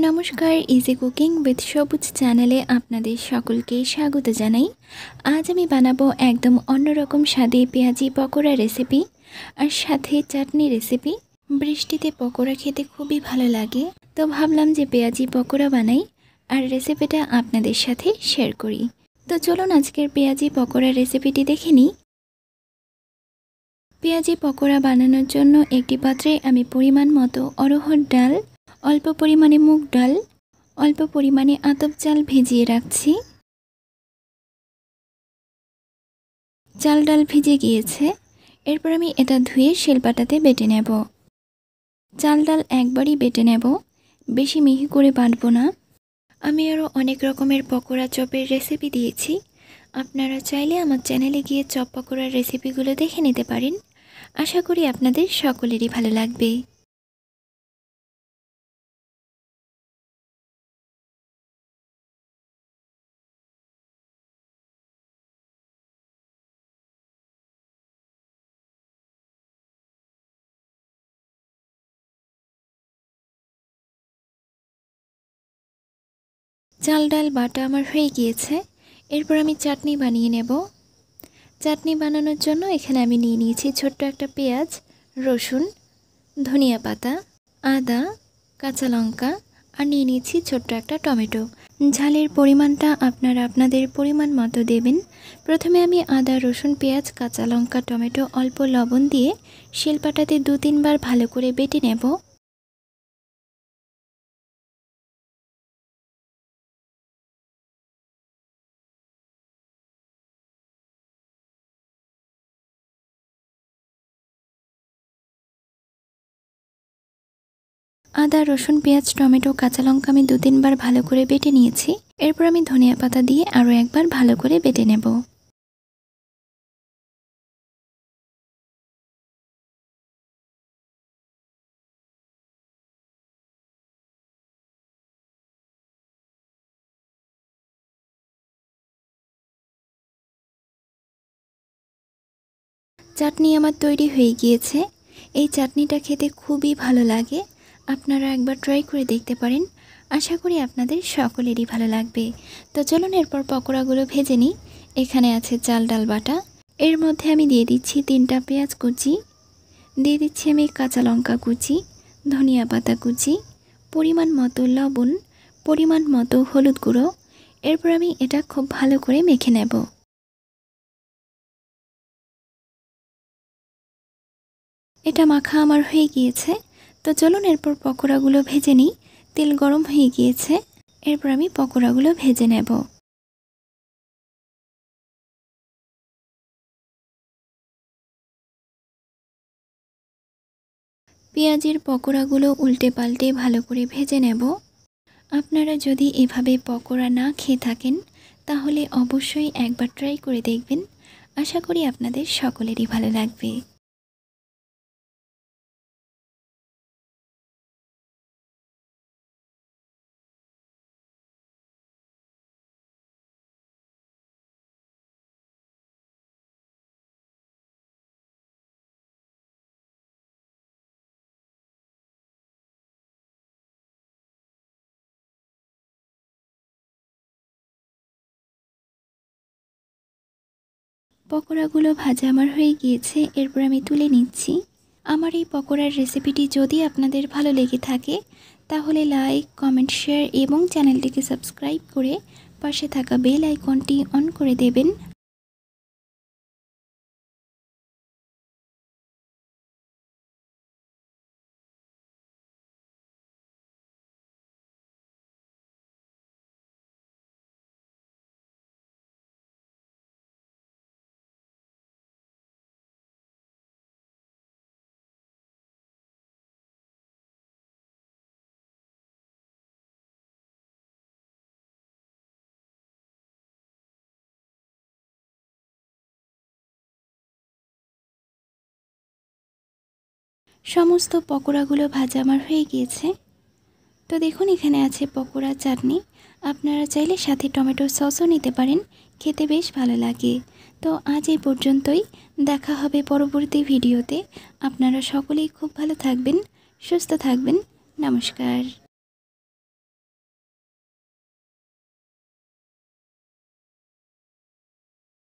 নমস্কার, easy cooking with সবুজ চ্যানেলে আপনাদের সকলকে স্বাগত জানাই। আজ আমি বানাবো একদম অন্যরকম স্বাদে পেঁয়াজি পকোড়া রেসিপি আর সাথে চাটনি রেসিপি। বৃষ্টিতে পকোড়া খেতে খুবই ভালো লাগে, তো ভাবলাম যে পেঁয়াজি পকোড়া বানাই আর রেসিপিটা আপনাদের সাথে শেয়ার করি। তো চলুন আজকের পেঁয়াজি পকোড়া রেসিপিটি দেখে নিই। পেঁয়াজি পকোড়া বানানোর জন্য একটি পাত্রে আমি পরিমাণ মতো অরহর ডাল, অল্প পরিমাণে মুগ ডাল, অল্প পরিমাণে আতপ চাল ভিজিয়ে রাখছি। চাল ডাল ভিজে গিয়েছে, এরপর আমি এটা ধুয়ে শিলপাটাতে বেটে নেব। চাল ডাল একবারই বেটে নেব, বেশি মিহি করে বাটবো না। আমি আরও অনেক রকমের পকোড়া চপের রেসিপি দিয়েছি, আপনারা চাইলে আমার চ্যানেলে গিয়ে চপ পকোড়ার রেসিপিগুলো দেখে নিতে পারেন। আশা করি আপনাদের সকলেরই ভালো লাগবে। চাল ডাল বাটা আমার হয়ে গিয়েছে, এরপর আমি চাটনি বানিয়ে নেব। চাটনি বানানোর জন্য এখানে আমি নিয়ে নিয়েছি ছোট্ট একটা পেঁয়াজ, রসুন, ধনিয়া পাতা, আদা, কাঁচা লঙ্কা আর নিয়ে নিয়েছি ছোট্ট একটা টমেটো। ঝালের পরিমাণটা আপনারা আপনাদের পরিমাণ মতো দেবেন। প্রথমে আমি আদা, রসুন, পেঁয়াজ, কাঁচা লঙ্কা, টমেটো অল্প লবণ দিয়ে শিলপাটাতে 2-3 বার ভালো করে বেটে নেব। আদা, রসুন, পেঁয়াজ, টমেটো, কাঁচা লঙ্কা আমি 2-3 বার ভালো করে বেটে নিয়েছি। এরপর আমি ধনিয়া পাতা দিয়ে আরও একবার ভালো করে বেটে নেব। চাটনি আমার তৈরি হয়ে গিয়েছে। এই চাটনিটা খেতে খুবই ভালো লাগে, আপনারা একবার ট্রাই করে দেখতে পারেন। আশা করি আপনাদের সকলেরই ভালো লাগবে। তো চলুন এরপর পকোড়াগুলো ভেজে নিই। এখানে আছে চাল ডাল বাটা, এর মধ্যে আমি দিয়ে দিচ্ছি 3টা পেঁয়াজ কুচি, দিয়ে দিচ্ছি আমি কাঁচা লঙ্কা কুচি, ধনিয়া পাতা কুচি, পরিমাণ মতো লবণ, পরিমাণ মতো হলুদ গুঁড়ো। এরপর আমি এটা খুব ভালো করে মেখে নেব। এটা মাখা আমার হয়ে গিয়েছে, তো চলুন এরপর পকোড়াগুলো ভেজে নিই। তেল গরম হয়ে গিয়েছে, এরপর আমি পকোড়াগুলো ভেজে নেব। পেঁয়াজের পকোড়াগুলো উল্টে পাল্টে ভালো করে ভেজে নেব। আপনারা যদি এভাবে পকোড়া না খেয়ে থাকেন তাহলে অবশ্যই একবার ট্রাই করে দেখবেন। আশা করি আপনাদের সকলেরই ভালো লাগবে। পকোড়াগুলো ভাজা আমার হয়ে গিয়েছে, এরপর আমি তুলে নিচ্ছি। আমার এই পকোড়ার রেসিপিটি যদি আপনাদের ভালো লেগে থাকে তাহলে লাইক, কমেন্ট, শেয়ার এবং চ্যানেলটিকে সাবস্ক্রাইব করে পাশে থাকা বেল আইকনটি অন করে দেবেন। সমস্ত পকোড়াগুলো ভাজা আমার হয়ে গিয়েছে। তো দেখুন এখানে আছে পকোড়া চাটনি, আপনারা চাইলে সাথে টমেটো সসও নিতে পারেন, খেতে বেশ ভালো লাগে। তো আজ এই পর্যন্তই, দেখা হবে পরবর্তী ভিডিওতে। আপনারা সকলেই খুব ভালো থাকবেন, সুস্থ থাকবেন। নমস্কার।